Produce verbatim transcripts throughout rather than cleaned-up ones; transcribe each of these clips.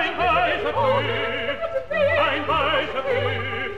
ein weißer Brief, ein weißer Brief.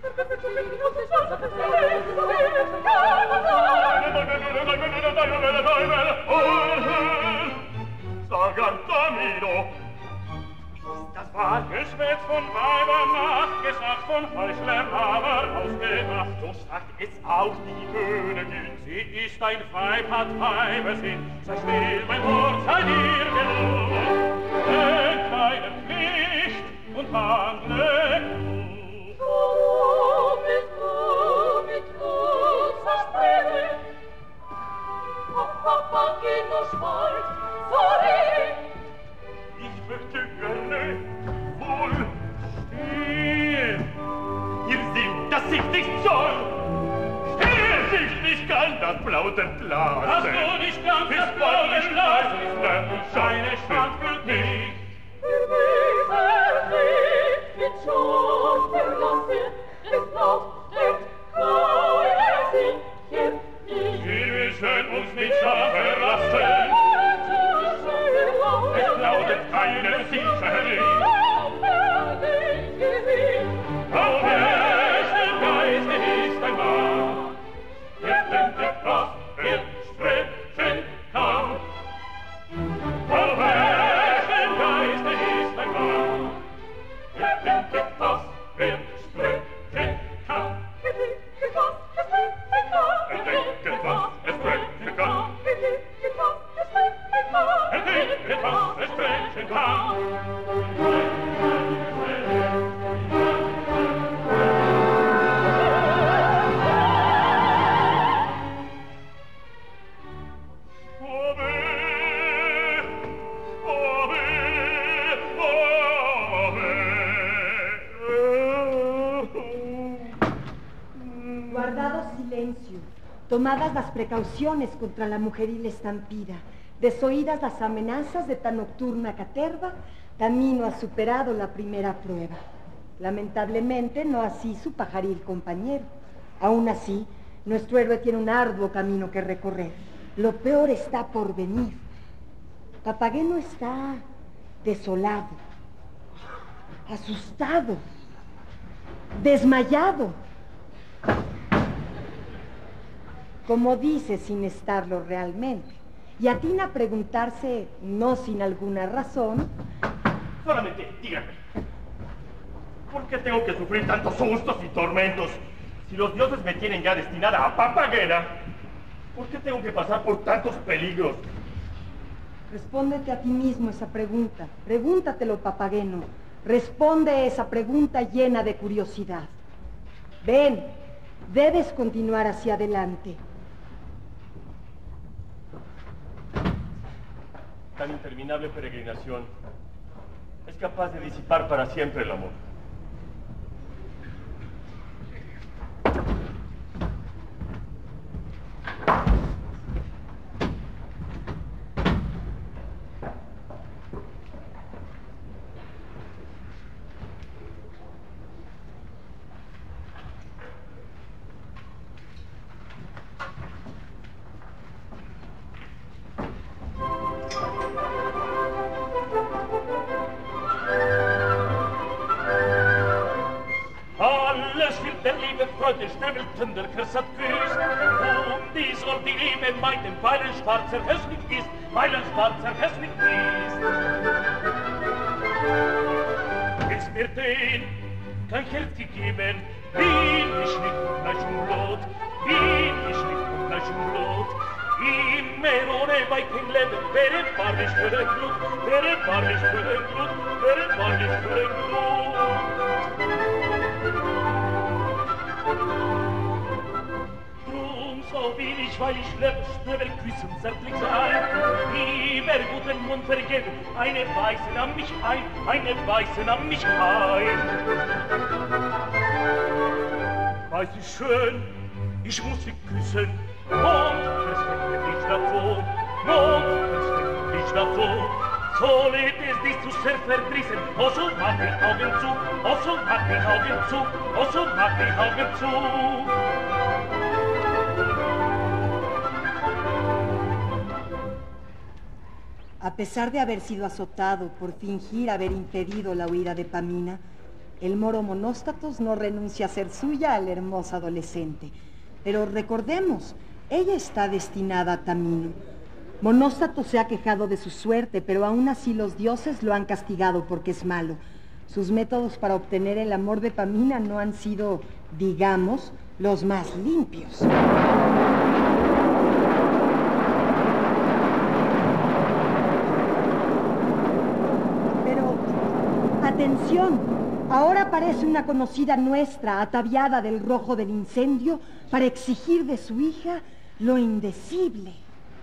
Sag Antonino, das war Geschwätz von Weibern nachgesagt, von Heuchlern aber ausgedacht. So sagt es auch die Königin. Sie ist ein Weib, hat Weibersinn. Sei still, mein Wort, sei dir gelungen. Denk deine Pflicht und handle gut. Du bist du mit uns versprechen. Auf Papa geht nur schweiz, sorry. Ich möchte gerne wohl stehen. Ihr seht, dass ich nicht soll. Stehen sich nicht kann, das plaudert Glas. Hast du nicht ganz das plaudert Glas? Scheine stand für dich. Für dieser Weg wird schon verlassen. Es braucht keine Sicher nicht. Wir müssen uns nicht schon verlassen. Es lautet keine Sicherheit. Auf welchen Geiste ist ein Mann, der denkt, was er sprechen kann. Auf welchen Geiste ist ein Mann, der denkt, was er sprechen kann. Er denkt, was er sprechen kann. Er denkt, was er sprechen kann. Guardado silencio, tomadas las precauciones contra la mujeril estampida, desoídas las amenazas de tan nocturna caterva, Tamino ha superado la primera prueba. Lamentablemente, no así su pajaril compañero. Aún así, nuestro héroe tiene un arduo camino que recorrer. Lo peor está por venir. Papageno está desolado, asustado, desmayado. Como dice sin estarlo realmente. Y atina a preguntarse, no sin alguna razón... Solamente dígame, ¿por qué tengo que sufrir tantos sustos y tormentos? Si los dioses me tienen ya destinada a Papagena, ¿por qué tengo que pasar por tantos peligros? Respóndete a ti mismo esa pregunta. Pregúntatelo, Papageno. Responde esa pregunta llena de curiosidad. Ven, debes continuar hacia adelante. Tan interminable peregrinación es capaz de disipar para siempre el amor. Der Christ hat küsst, und die soll die Liebe meinen, weil ein schwarzer Hässlich ist, weil ein schwarzer Hässlich ist. Jetzt mir den kein Herz gegeben, bin ich nicht von Fleisch und Blut, bin ich nicht von Fleisch und Blut. Immer ohne weiten Leben, wäre wahrlich für ein Blut, wäre wahrlich für ein Blut, wäre wahrlich für ein Blut. So will ich, weil ich lebst, never küssen, zärtlich sein. Lieber guten Mund vergeben, eine Weise nahm mich ein, eine Weise nahm mich ein. Weiß ich schön, ich muss sie küssen, und verstecke dich davor, und verstecke dich davor. So lebt es dich zu sehr verdrießen, oh so mach die Augen zu, oh so mach die Augen zu, oh so mach die Augen zu. A pesar de haber sido azotado por fingir haber impedido la huida de Pamina, el moro Monóstatos no renuncia a ser suya al hermoso adolescente. Pero recordemos, ella está destinada a Tamino. Monóstatos se ha quejado de su suerte, pero aún así los dioses lo han castigado porque es malo. Sus métodos para obtener el amor de Pamina no han sido, digamos, los más limpios. Pero, atención. Ahora aparece una conocida nuestra, ataviada del rojo del incendio, para exigir de su hija lo indecible.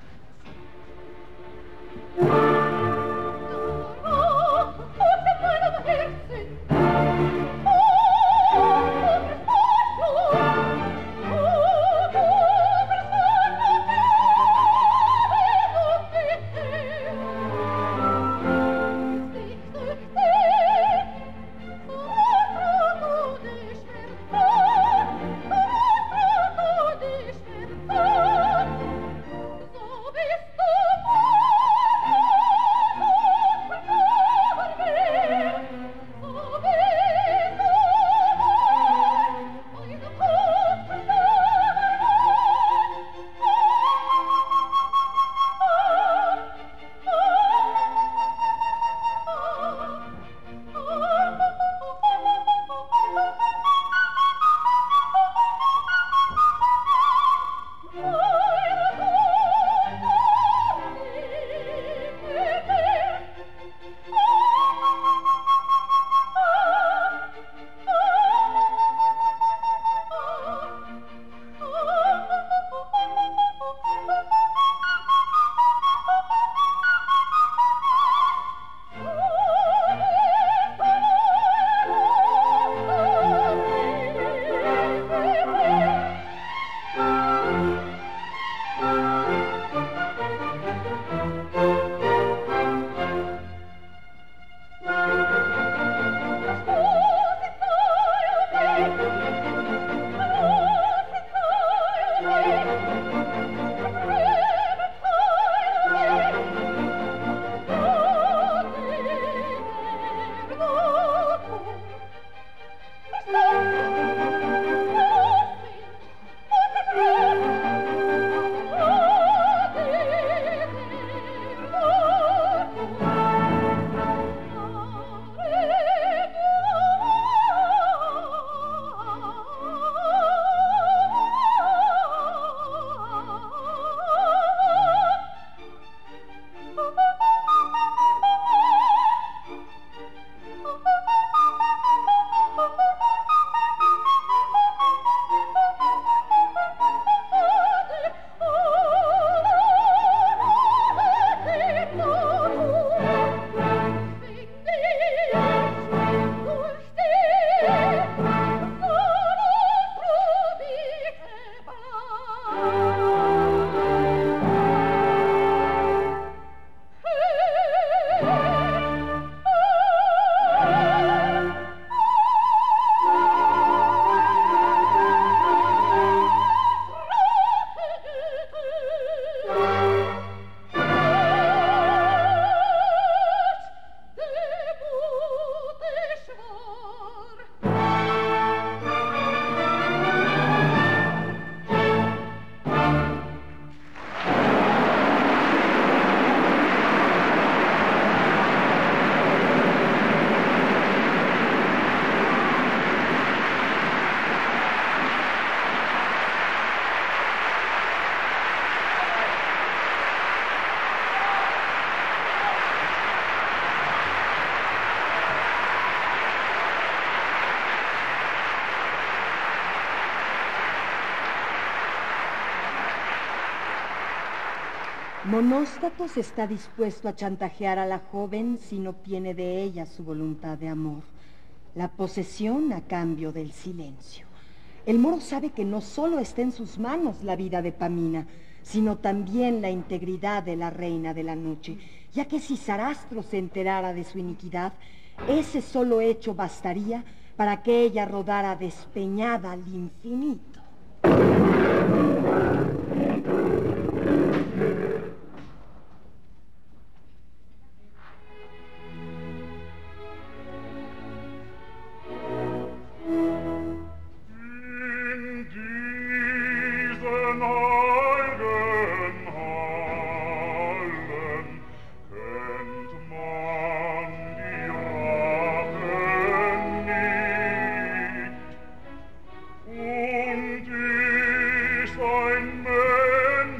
Monóstatos está dispuesto a chantajear a la joven si no obtiene de ella su voluntad de amor, la posesión a cambio del silencio. El moro sabe que no solo está en sus manos la vida de Pamina, sino también la integridad de la reina de la noche, ya que si Sarastro se enterara de su iniquidad, ese solo hecho bastaría para que ella rodara despeñada al infinito.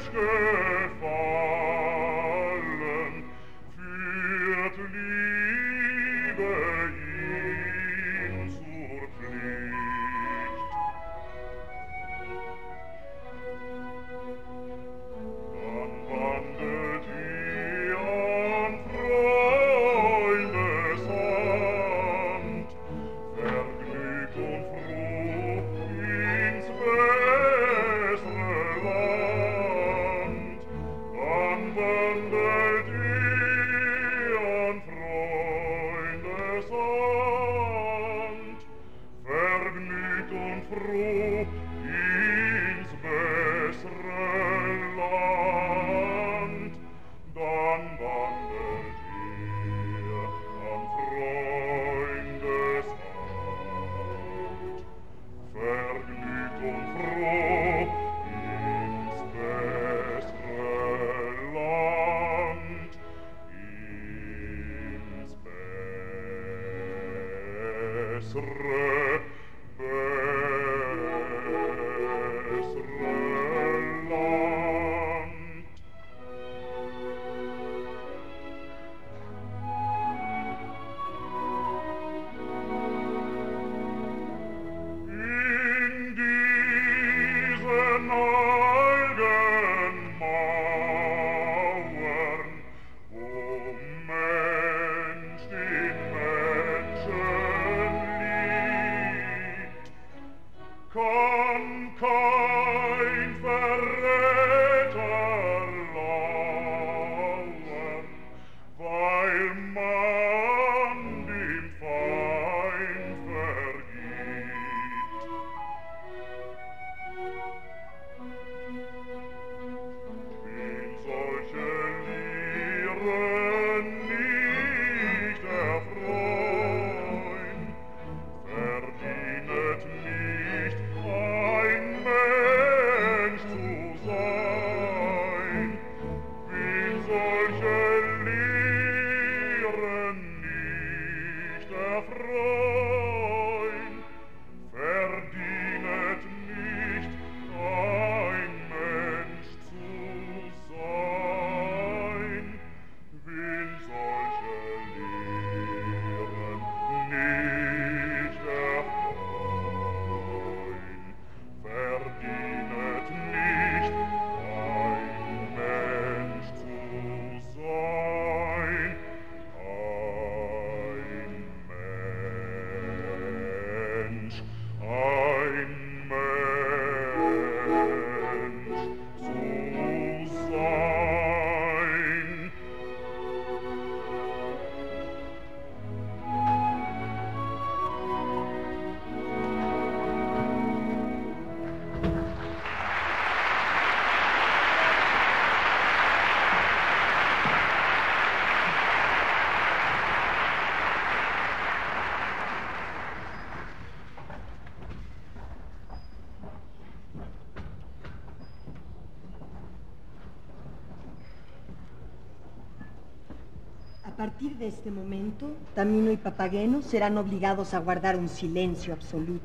A partir de este momento, Tamino y Papageno serán obligados a guardar un silencio absoluto.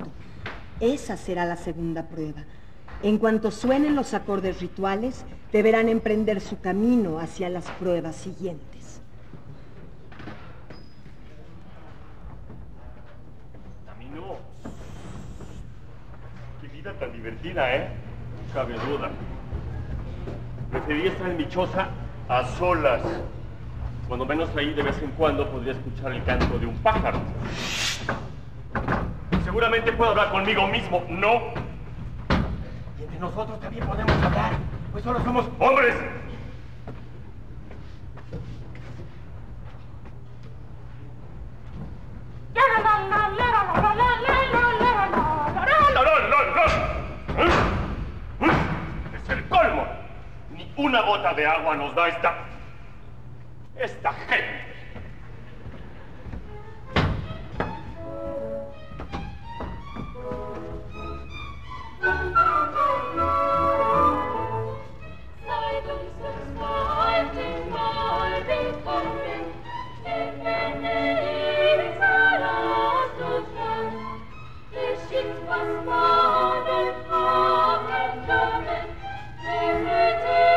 Esa será la segunda prueba. En cuanto suenen los acordes rituales, deberán emprender su camino hacia las pruebas siguientes. Tamino, qué vida tan divertida, ¿eh? No cabe duda. Preferí estar en mi choza a solas. Cuando menos ahí de vez en cuando podría escuchar el canto de un pájaro. Seguramente puedo hablar conmigo mismo, ¿no? Y entre nosotros también podemos hablar, pues solo somos hombres. Es el colmo. Ni una gota de agua nos da esta... esta gente. Was war denn Hafen, Flammen, die Hütte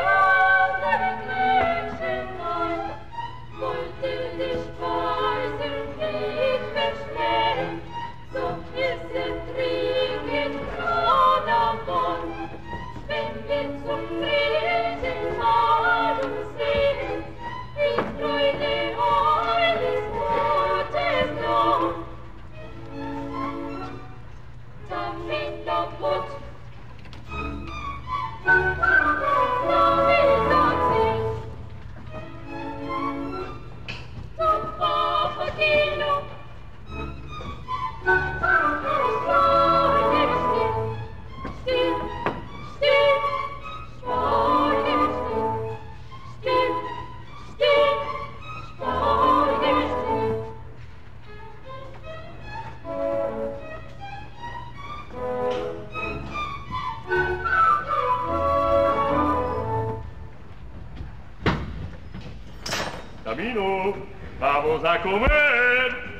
camino. Vamos a comer.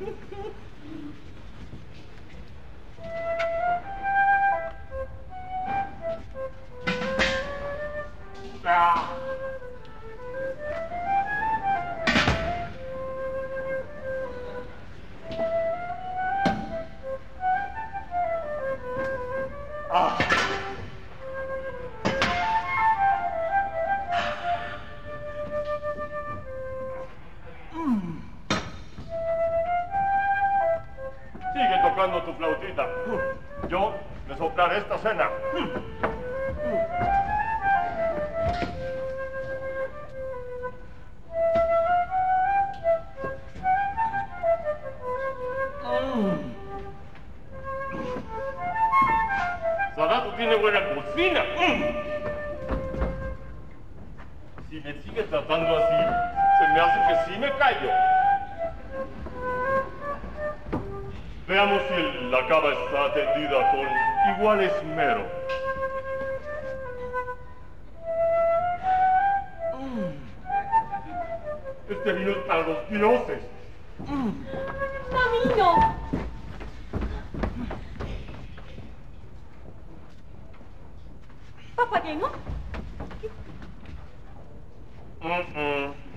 Ah. Ah. Mm. Sigue tocando tu flautita. Yo le soplaré esta cena. Sadato tiene buena cocina. Si me sigue tratando así, se me hace que sí me callo. Veamos si la cava está atendida con igual esmero. Este vino es para los dioses. Camino. Papageno? Mm -mm.